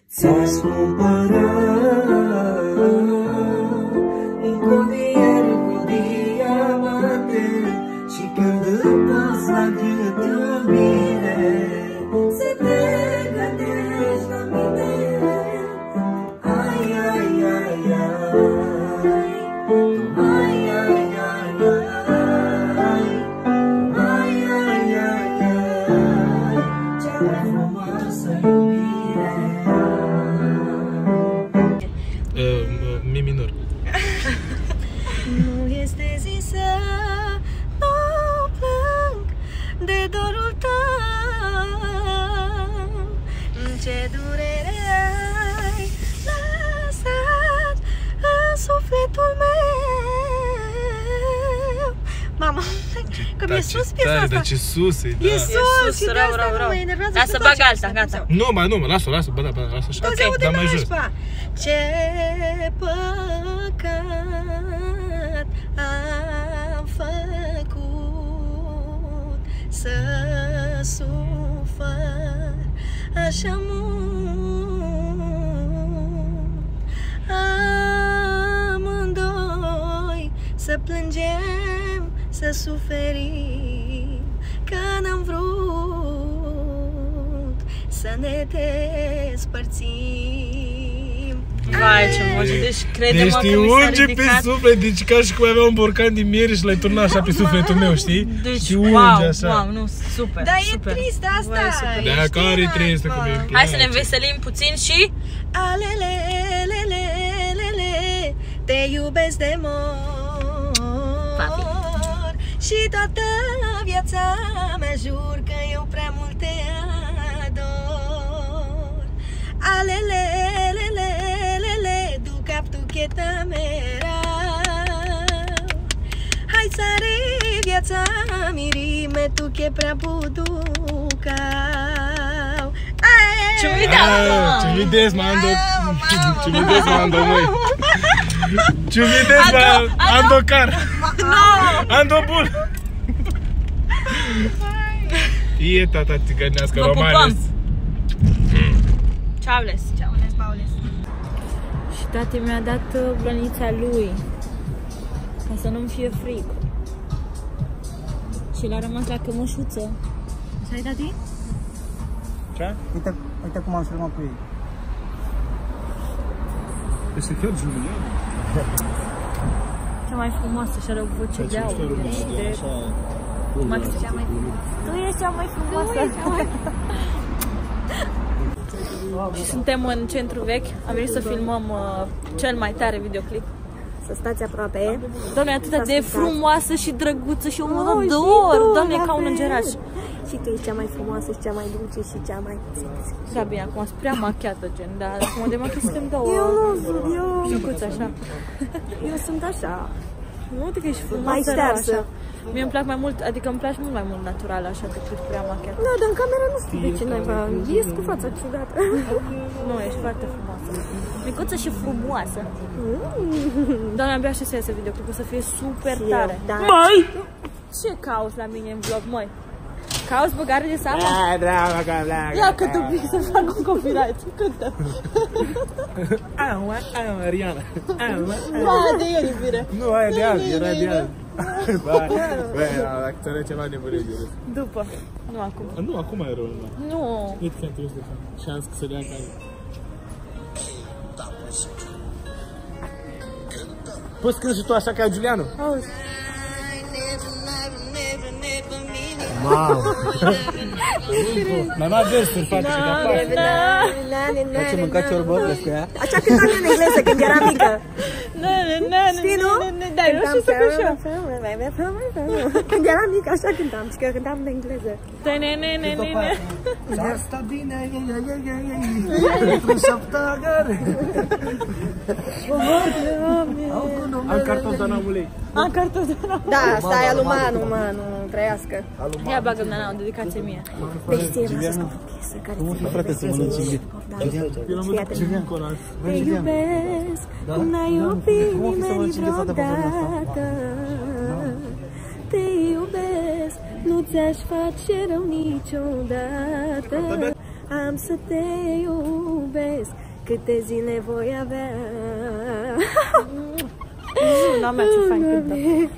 ți-aș cumpăra un codier cu diamante și când îmi poți la gât iubire să te gândești la mine. Ai, ai, ai, ai, ai, ai, ai, ai, ai, ai, ai, ai, cea mai frumoasă iubire. Mi minor. Nu este zi să nu plâng de dorul tău. Ce durere ai lăsat în sufletul meu. Mamă, că mi-e sus piesa asta. Dar ce sus e, da. E sus și de asta mă enervează. Lasă, bag alta, gata. Nu, lasă, lasă, bă, da, lasă așa. Se aude dar mai jos. nașpa. Ce păcat am făcut să sufăr așa mult. Amândoi să plângem, să suferim, că n-am vrut să ne despărțim. Vai, ce emoție, deci crede-mă că mi s-a unge ridicat. pe suflet, deci ca și cum avea un borcan din miere și l-ai turnat așa pe sufletul meu, știi? Deci, și unge wow, așa. wow, nu, super, Dar super. e trist asta. Vai, super. Da, care e tristă, cum e. Hai să ne înveselim puțin și... Alelelelelele, te iubesc de mor. Papi. Și toată viața mea jur că eu prea mult te ador. Alelelelelele, du cap tu cheta merau. Hai să are viața mirime, tu che prea buducau. Ce mi dau? Ce mi des, mando. Ce mi des, mando, măi. Ce mi des, ando car. Ando bun. E tata țigănească, Vă romanes. pupăm. Ceaules. Ceaules, Paules. Și tati mi-a dat blănița lui, ca să nu-mi fie frig. Și l-a rămas la cămășuță. Așa-i, tati? Ce? Uite cum am filmat cu ei. Este chiar Julian. Cea mai frumoasă și are o voce de aur. Maxi, cea mai frumoasă. Tu ești cea mai frumoasă. Și suntem în centru vechi. Am venit să filmăm cel mai tare videoclip. Să stați aproape. Doamne, atât de frumoasă și drăguță și o mână de or. Doamne, ca un îngeraș. Și tu ești cea mai frumoasă și cea mai dulce și cea mai... Da, bine, acum sunt prea machiată, gen, dar acum de machiat suntem două. Eu nu sunt, eu... Micuți, așa. Eu sunt așa. Nu uite că ești frumoasă, Mai ștearsă. așa. Mie îmi plac mai mult, adică îmi place mult mai mult natural, așa, decât prea machiată. Da, dar în camera nu știu de ce naiba. Ies cu fața ciudată. Nu, ești foarte frumoasă. Micuță și frumoasă. Doamne, abia așa să iasă videoclipul, să fie super tare. Da. Măi! Ce cauți la mine în vlog, măi? Cauți băgare de seamă? Ia că tu vii să fac un copyright. Cântă. Rihanna. Ba, de el, iubire. Nu, aia de azi, era de azi. Băi, acționă ceva nebunie. După. Nu acum. Nu, acum e rău. Nu. Uite că trebuie să fac. Și am zis că să dea în care. Poți cânti și tu așa ca Giuliano? Auzi. Wow! Mai versuri face și capaz. Face mâncat ciorbă cu ea? Așa cântam în engleză când eram mică. Știi, nu? Da, eu știu să cânt și eu. Când eram mică, așa cântam. Și că cântam în engleză. Asta bine, într-o șaptagare. Am carton danamulei. Am carton de la... Da, stai alumanu, mă, nu trăiască. Ia bagă Nana, o dedicație mie. Deci ție vreau să scot o piesă care Cum mă frate să mănânci ingrit? Eu l-am văzut pe Nicolas. te iubesc, cum n-ai iubit nimeni vreodată. Te iubesc, nu ți-aș face rău niciodată. Am să te iubesc câte zile voi avea. Zuna mea ce fain cântă.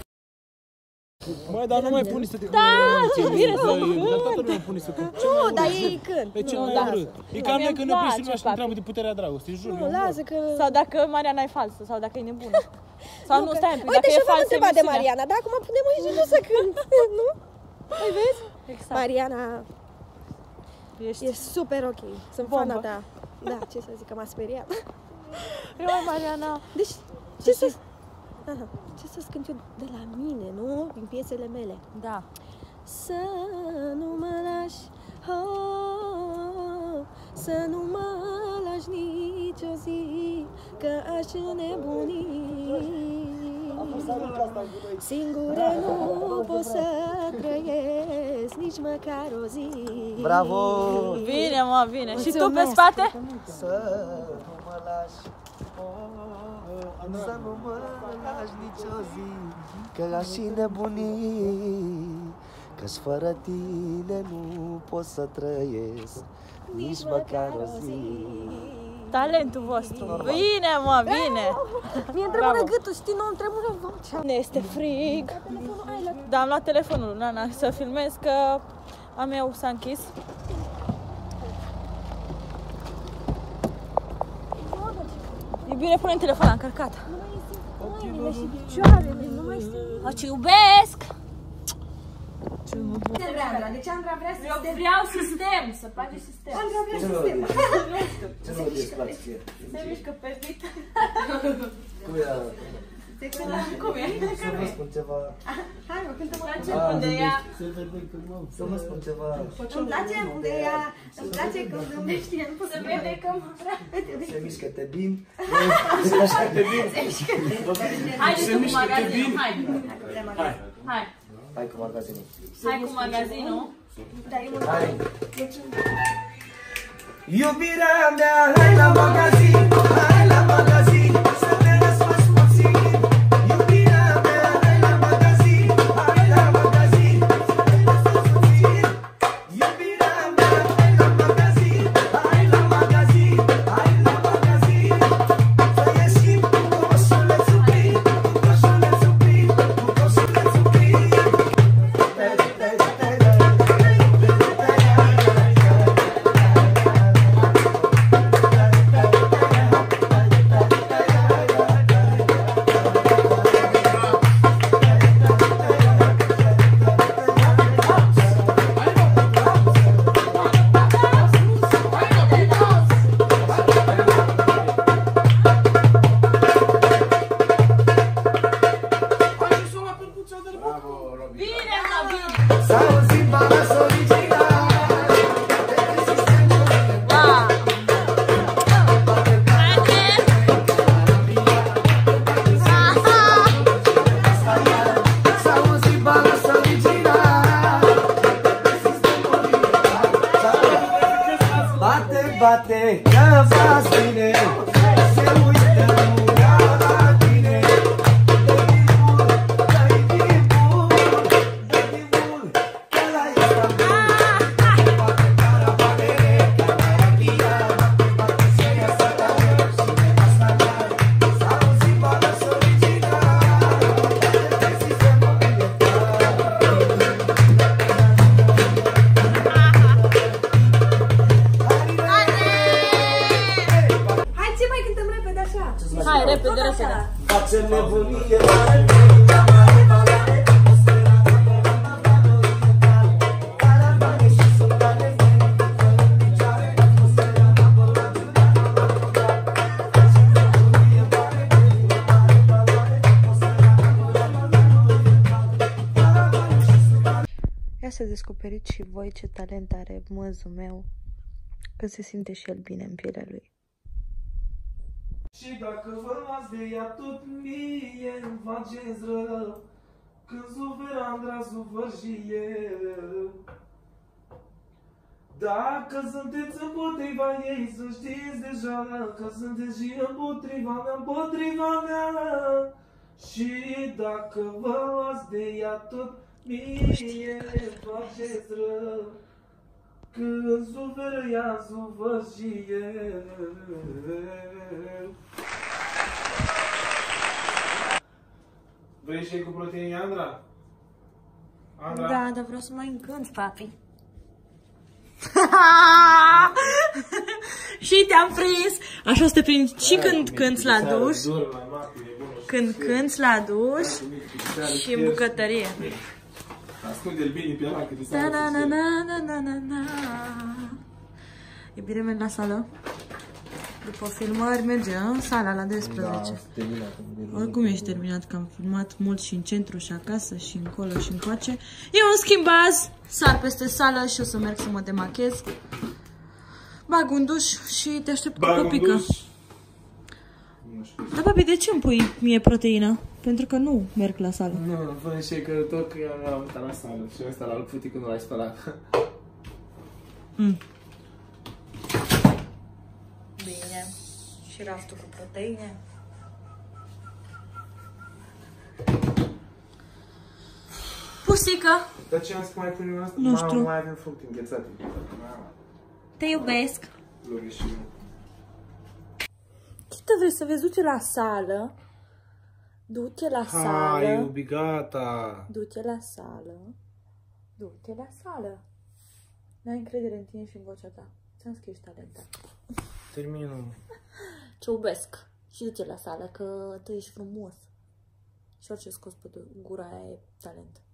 Măi, dar nu mai pune să te... Da, bine să toată lumea pune să cânt. Nu, dar ei cânt. E cel mai urât. E ca mine când ne prins lumea și întreabă de puterea dragostei, jur. Nu, lasă că... Sau dacă Mariana e falsă, sau dacă e nebună. Sau nu, stai un pic, Uite, dacă și e eu v-am falsă întrebat de emisiunea. Mariana, dar acum putem aici și tu să cânt, nu? Păi vezi? Exact. Mariana Ești... e super ok, sunt Bombă. fana ta. Da, ce să zic, că m-a speriat. Eu, Mariana. Deci, ce să... Aha, ce să cânt eu de la mine, nu? Din piesele mele. Da. Să nu mă lași, oh, să nu mă lași nicio zi, că aș înnebuni. Singură nu pot să trăiesc nici măcar o zi. Bravo! Bine, mă, bine. Și tu pe Mulțumesc. spate? Să nu mă lași, să nu mă lași nicio zi, că aș nebuni, că-s fără tine nu pot să trăiesc nici măcar o zi. Talentul vostru. Bine, mă, bine. Mi-e întrebără gâtul, știi, nu îmi trebuie vocea. Ne este frig. Da, am luat telefonul, Nana, să filmez că a meu s-a închis. E bine, pune în telefon, am încărcat. Mâinile și picioarele, nu mai știu. O, ce iubesc! De ce Andra vrea Eu vreau sistem, să place sistem. Andra vrea sistem. Ce nu îți place ție? Se mișcă pe dit. Cum e? Cum e? Să vă spun ceva. Hai, mă, cântăm Place unde ea. Să vă spun ceva. Îmi place unde ea, îmi place când zâmbește, nu Se vede că mă vrea. Se mișcă-te bine. Hai cu magazinul, hai. Hai. Hai cu magazinul. Hai cu magazinul. Hai. Iubirea mea, hai la magazin, hai la magazin, să ne răsfaci puțin. Iubirea mea, hai la magazin, hai la magazin, să ne răsfaci puțin. Iubirea mea, hai la magazin, hai la magazin, hai la magazin, să ieșim cu coșulețul plin, cu coșulețul plin, cu coșulețul plin. Bine, mă, bine. S-au schimbat la original. Da. S-au schimbat la original. Bate, bate, că faci bine. Se uită lumea la tine. Dă-i din bun, dă-i din bun, că la Istanbul. Bate caravane, caravania, bate să iasă la ori și de asta mare. S-au schimbat la original. Vezi să mă Hai, ce mai cântăm repede așa? Hai, repede, repede. Facem nebunie. Ia să descoperiți și voi ce talent are măzul meu, că se simte și el bine în pielea lui. Și dacă vă luați de ea tot mie îmi faceți rău, când sufer Andra, sufer și eu. Dacă sunteți împotriva ei, să știți deja că sunteți și împotriva mea. Și dacă vă luați de ea tot mie îmi faceți rău. Când suferă ea, suferă și el. Vrei și cu proteine, Andra? Andra? Da, dar vreau să mai încânți, papi. Și te-am prins. Așa o să te prind și când cânți la duș. Când cânți la duș și în bucătărie. Ascunde-l bine pe ăla, că te Da, na, na, na, na, na, na. E bine, merg la sală. După filmări merge în sala la 12. Oricum ești terminat, că am filmat mult și în centru și acasă și încolo și încoace. Eu în schimb azi sar peste sală și o să merg să mă demachez. Bag un duș și te aștept cu păpică. Dar, papi, de ce îmi pui mie proteină? Pentru că nu merg la sală. Nu, fă și că tot că am uitat la sală și ăsta la putii când nu l-ai spălat. Bine. Și raftul cu proteine. Pusică, Dar ce am zis că mai punem asta? Nu știu. Mai avem fructe înghețate. te iubesc. Lori și eu. Ce vrei să vezi? Du-te la sală. Du-te la Hai, sală. iubi, gata. Du-te la sală. Du-te la sală. N-ai încredere în tine și în vocea ta. Ți-am scris talentat. Termină. Te iubesc. Și du-te la sală, că tu ești frumos. Și orice scos pe gura aia e talent.